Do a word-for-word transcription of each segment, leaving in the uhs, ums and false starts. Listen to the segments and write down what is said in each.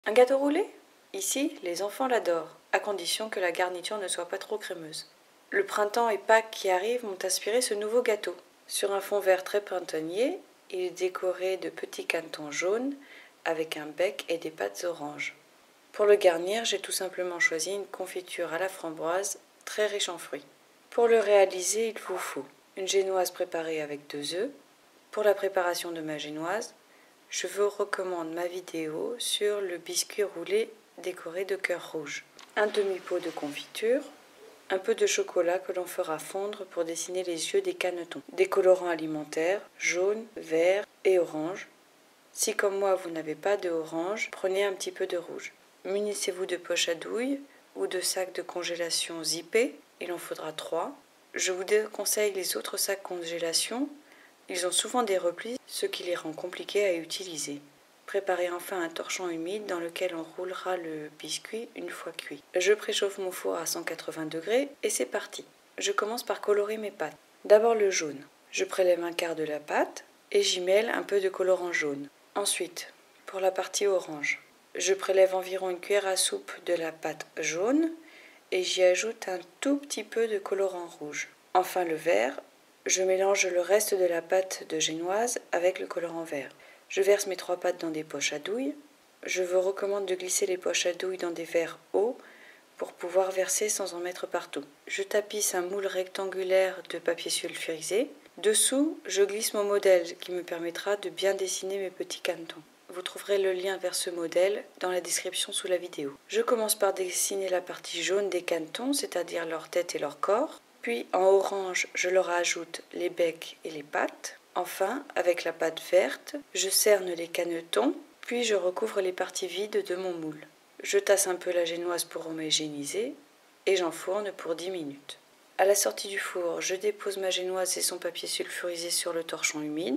Un gâteau roulé? Ici, les enfants l'adorent, à condition que la garniture ne soit pas trop crémeuse. Le printemps et Pâques qui arrivent m'ont inspiré ce nouveau gâteau. Sur un fond vert très printanier, il est décoré de petits canetons jaunes avec un bec et des pattes oranges. Pour le garnir, j'ai tout simplement choisi une confiture à la framboise très riche en fruits. Pour le réaliser, il vous faut une génoise préparée avec deux œufs. Pour la préparation de ma génoise, je vous recommande ma vidéo sur le biscuit roulé décoré de cœurs rouges. Un demi-pot de confiture, un peu de chocolat que l'on fera fondre pour dessiner les yeux des canetons. Des colorants alimentaires, jaune, vert et orange. Si comme moi vous n'avez pas de orange, prenez un petit peu de rouge. Munissez-vous de poches à douille ou de sacs de congélation zippés, il en faudra trois. Je vous déconseille les autres sacs congélation. Ils ont souvent des replis, ce qui les rend compliqués à utiliser. Préparez enfin un torchon humide dans lequel on roulera le biscuit une fois cuit. Je préchauffe mon four à cent quatre-vingts degrés et c'est parti. Je commence par colorer mes pâtes. D'abord le jaune. Je prélève un quart de la pâte et j'y mêle un peu de colorant jaune. Ensuite, pour la partie orange, je prélève environ une cuillère à soupe de la pâte jaune et j'y ajoute un tout petit peu de colorant rouge. Enfin le vert. Je mélange le reste de la pâte de génoise avec le colorant vert. Je verse mes trois pâtes dans des poches à douille. Je vous recommande de glisser les poches à douille dans des verres hauts pour pouvoir verser sans en mettre partout. Je tapisse un moule rectangulaire de papier sulfurisé. Dessous, je glisse mon modèle qui me permettra de bien dessiner mes petits canetons. Vous trouverez le lien vers ce modèle dans la description sous la vidéo. Je commence par dessiner la partie jaune des canetons, c'est-à-dire leur tête et leur corps. Puis en orange, je leur ajoute les becs et les pattes. Enfin, avec la pâte verte, je cerne les canetons, puis je recouvre les parties vides de mon moule. Je tasse un peu la génoise pour homogénéiser et j'enfourne pour dix minutes. À la sortie du four, je dépose ma génoise et son papier sulfurisé sur le torchon humide.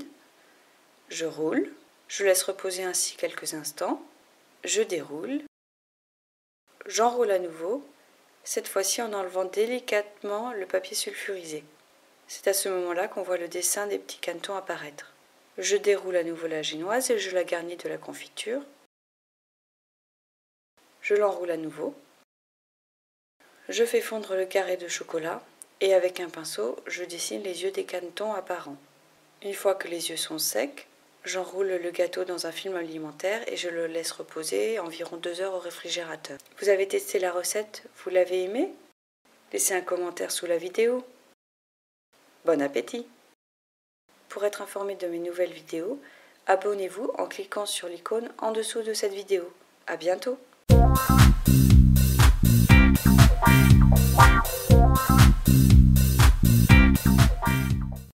Je roule, je laisse reposer ainsi quelques instants. Je déroule, j'enroule à nouveau, cette fois-ci en enlevant délicatement le papier sulfurisé. C'est à ce moment-là qu'on voit le dessin des petits canetons apparaître. Je déroule à nouveau la génoise et je la garnis de la confiture. Je l'enroule à nouveau. Je fais fondre le carré de chocolat et avec un pinceau, je dessine les yeux des canetons apparents. Une fois que les yeux sont secs, j'enroule le gâteau dans un film alimentaire et je le laisse reposer environ deux heures au réfrigérateur. Vous avez testé la recette? Vous l'avez aimée? Laissez un commentaire sous la vidéo. Bon appétit! Pour être informé de mes nouvelles vidéos, abonnez-vous en cliquant sur l'icône en dessous de cette vidéo. À bientôt!